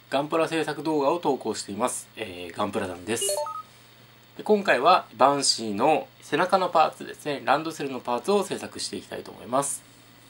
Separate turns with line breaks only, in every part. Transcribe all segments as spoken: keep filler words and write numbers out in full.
ガンプラ制作動画を投稿しています、えー、ガンプラ団です。で今回はバンシーの背中のパーツですね、ランドセルのパーツを制作していきたいと思います。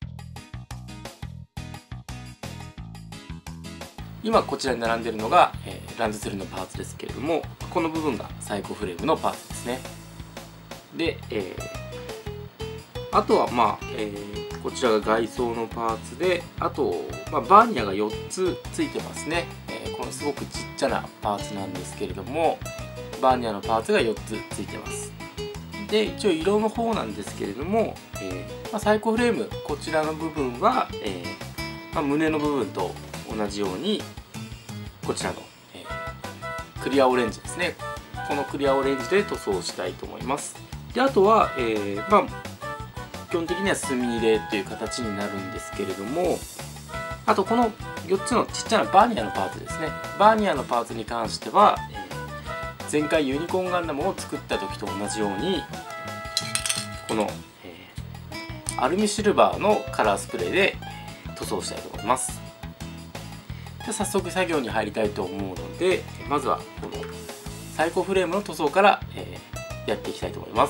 今こちらに並んでいるのが、えー、ランドセルのパーツですけれども、この部分がサイコフレームのパーツですね。で、えー、あとはまあ、えー、こちらが外装のパーツで、あと、まあ、バーニャがよっつついてますね。えー、このすごくちっちゃなパーツなんですけれども、バーニャのパーツがよっつついてます。で一応色の方なんですけれども、えーまあ、サイコフレームこちらの部分は、えーまあ、胸の部分と同じようにこちらの、えー、クリアオレンジですね、このクリアオレンジで塗装したいと思います。であとは、えーまあ、基本的には墨入れという形になるんですけれども、あとこのよっつのちっちゃなバーニャのパーツですね、バーニャのパーツに関しては、えー、前回ユニコーンガンダムを作った時と同じようにこの、えー、アルミシルバーのカラースプレーで塗装したいと思います。で早速作業に入りたいと思うので、まずはこのサイコフレームの塗装から、えー、やっていきたいと思います。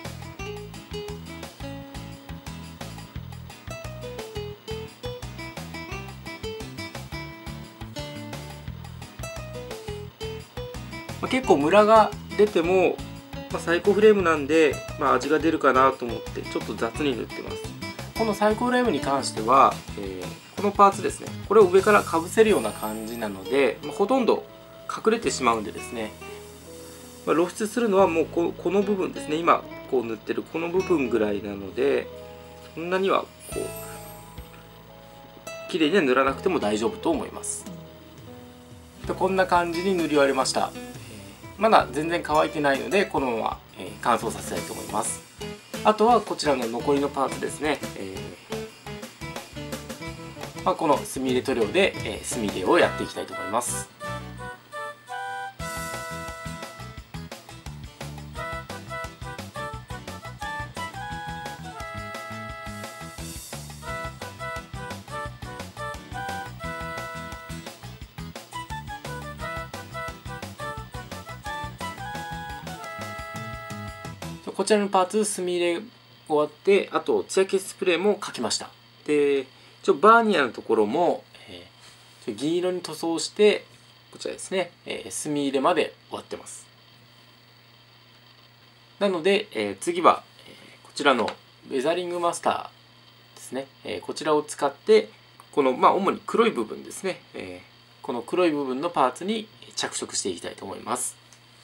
まあ、結構ムラが出ても、まあ、サイコフレームなんで、まあ、味が出るかなと思ってちょっと雑に塗ってます。このサイコフレームに関しては、えーこのパーツですね、これを上からかぶせるような感じなので、まあ、ほとんど隠れてしまうんでですね、まあ、露出するのはもう こ, この部分ですね、今こう塗ってるこの部分ぐらいなので、そんなにはこう綺麗には塗らなくても大丈夫と思います。でこんな感じに塗り終わりました。まだ全然乾いてないのでこのまま乾燥させたいと思います。あとはこちらの残りのパーツですね、えーまあ、この墨入れ塗料で、えー、墨入れをやっていきたいと思います。こちらのパーツ墨入れ終わって、あと艶消しスプレーも描きました。で一応バーニャのところも、えー、銀色に塗装して、こちらですね、えー、墨入れまで終わってます。なので、えー、次は、えー、こちらのウェザリングマスターですね、えー、こちらを使ってこの、まあ、主に黒い部分ですね、えー、この黒い部分のパーツに着色していきたいと思います。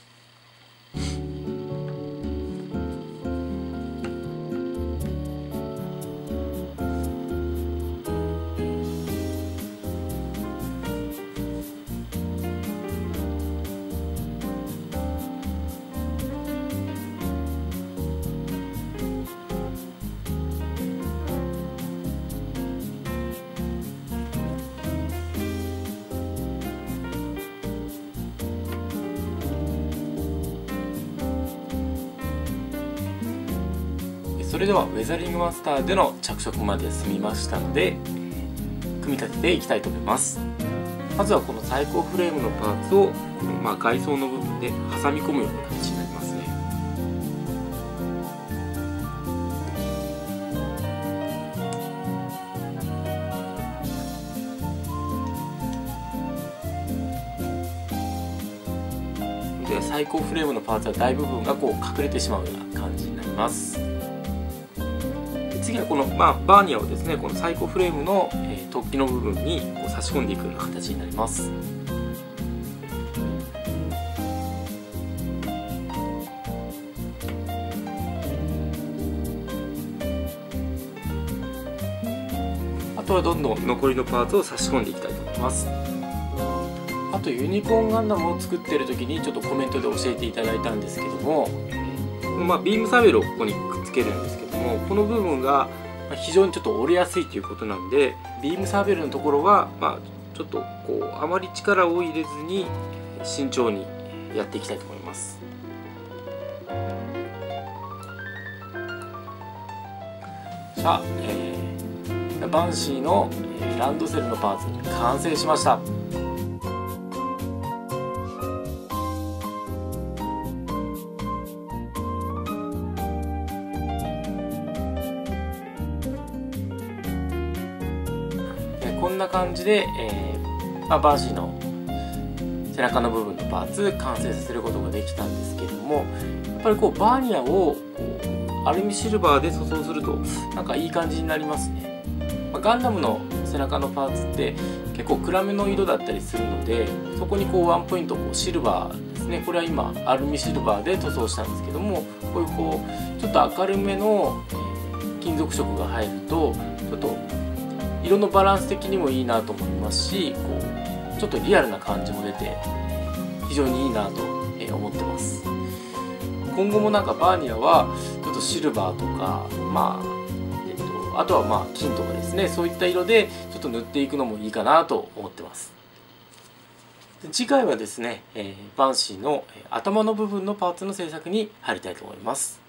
それではウェザリングマスターでの着色まで済みましたので、組み立てていきたいと思います。まずはこのサイコフレームのパーツをこの、まあ、外装の部分で挟み込むような形になりますね。でサイコフレームのパーツは大部分がこう隠れてしまうような感じになります。次はこの、まあ、バーニャをですね、このサイコフレームの、えー、突起の部分にこう差し込んでいくような形になります。あとはどんどん残りのパーツを差し込んでいきたいと思います。あとユニコーンガンダムを作っている時にちょっとコメントで教えていただいたんですけども、まあ、ビームサーベルをここにくっつけるんですけども、この部分が非常にちょっと折れやすいということなんで、ビームサーベルのところは、まあ、ちょっとこうあまり力を入れずに慎重にやっていきたいと思います。さあ、えー、バンシーのランドセルのパーツ完成しました。 じで、えーまあ、バンシーの背中の部分のパーツ完成させることができたんですけれども、やっぱりこうバーニアをこうアルミシルバーで塗装するとなんかいい感じになりますね。まあ、ガンダムの背中のパーツって結構暗めの色だったりするので、そこにこうワンポイントこうシルバーですね、これは今アルミシルバーで塗装したんですけども、こういうこうちょっと明るめの、えー、金属色が入るとちょっと色のバランス的にもいいなと思いますし、こうちょっとリアルな感じも出て非常にいいなと思ってます。今後もなんかバーニアはちょっとシルバーとか、まあえっと、あとはまあ金とかですね、そういった色でちょっと塗っていくのもいいかなと思ってます。次回はですね、えー、バンシーの頭の部分のパーツの製作に入りたいと思います。